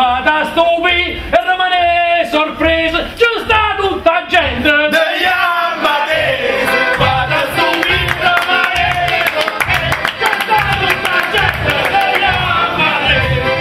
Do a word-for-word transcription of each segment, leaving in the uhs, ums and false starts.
vada stupi e rimane sorpreso, ci sta tutta gente degli amati, vada stupi e rimane sorpreso, ci sta tutta gente degli amati.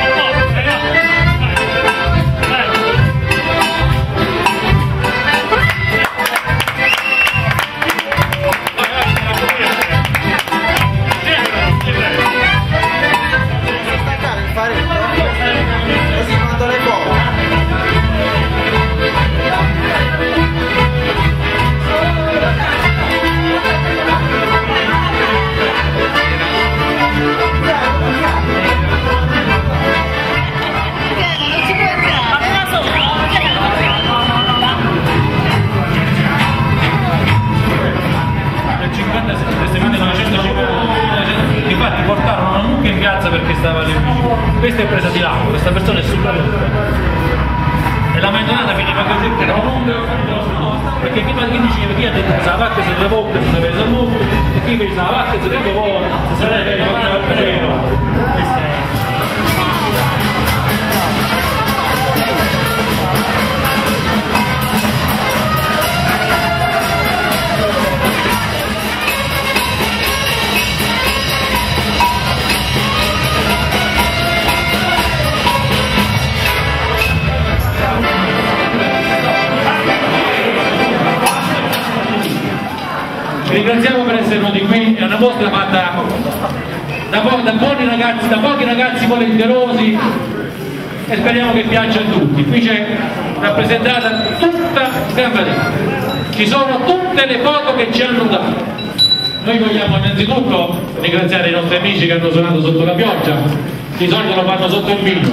Infatti portarono una mucca in piazza perché stava lì. Questa è presa di lago, questa persona è sulla e la maitonata finiva così che era un perché chi chi diceva chi ha detto che la vacca si levò che si sapeva molto e chi pensa la vacca si levò si sarebbe ringraziamo per essere venuti qui, è una mostra fatta da, da buoni ragazzi, da pochi ragazzi volenterosi e speriamo che piaccia a tutti. Qui c'è rappresentata tutta Gambadella, ci sono tutte le foto che ci hanno dato. Noi vogliamo innanzitutto ringraziare i nostri amici che hanno suonato sotto la pioggia, di solito lo fanno sotto il vino.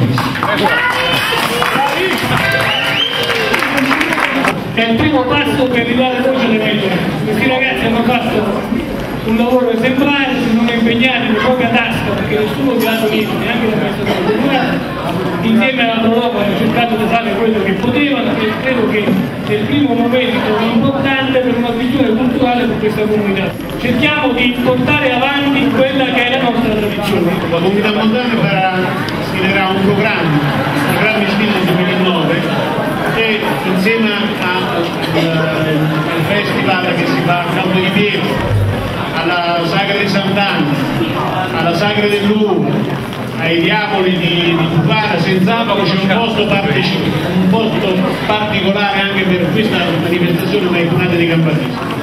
È il primo passo per ridare voce alle maitone. Questi ragazzi hanno fatto un lavoro esemplare, si sono impegnati di poca tasca perché nessuno ti ha dato niente, neanche la prestazione comunale. Insieme all'Europa hanno cercato di fare quello che potevano e credo che sia il primo momento importante per una visione culturale per questa comunità. Cerchiamo di portare avanti quella che è la nostra tradizione. La comunità montana farà, sfiderà un programma, il programma Stile duemilanove, e insieme al festival che si fa a Campo di Pietro, alla Sagra di Sant'Anna, alla Sagra dell'Uva, ai diavoli di, di Cupara, senz'altro c'è un posto, un posto particolare anche per questa manifestazione dai Conati di Campanese.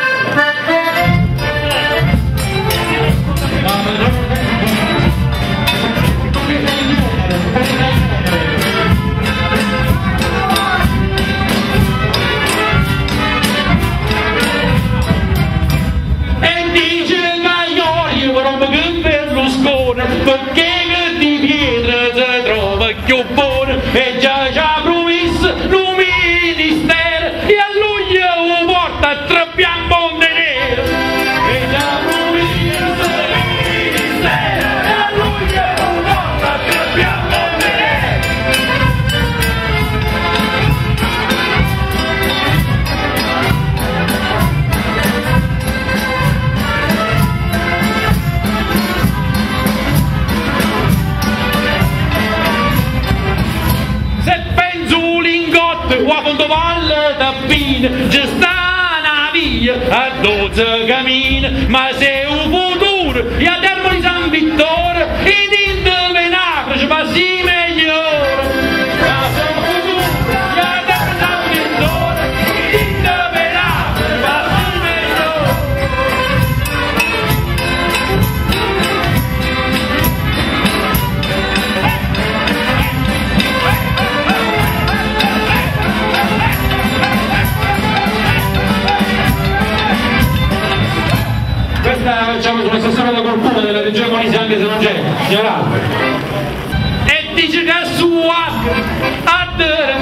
Perché di pietra si trova più buona e già ci ha promesso un ministero e a lui lo porta a trappiare un mondo nero e già promesso un ministero e a lui lo porta a trappiare un mondo quando valle tappina ci sta una via a dodici cammini, ma se un futuro e a Termoli San Vittore ed in Venafra ci passi meglio. Ma se un futuro e a Termoli San Vittore ed in Venafra ci passi meglio. Questa facciamo sulla stazione da qualcuno della regione Molise, anche se non c'è, signora. E dice che su a